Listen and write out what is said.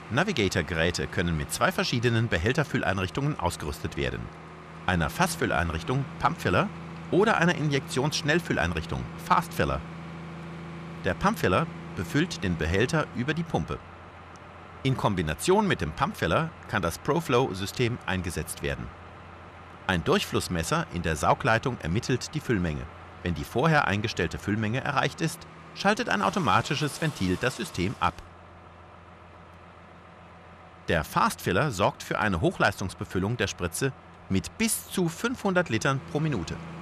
Navigator-Geräte können mit zwei verschiedenen Behälterfülleinrichtungen ausgerüstet werden. Einer Fassfülleinrichtung Pumpfiller oder einer Injektionsschnellfülleinrichtung Fastfiller. Der Pumpfiller befüllt den Behälter über die Pumpe. In Kombination mit dem Pumpfiller kann das ProFlow-System eingesetzt werden. Ein Durchflussmesser in der Saugleitung ermittelt die Füllmenge. Wenn die vorher eingestellte Füllmenge erreicht ist, schaltet ein automatisches Ventil das System ab. Der Fastfiller sorgt für eine Hochleistungsbefüllung der Spritze mit bis zu 500 Litern pro Minute.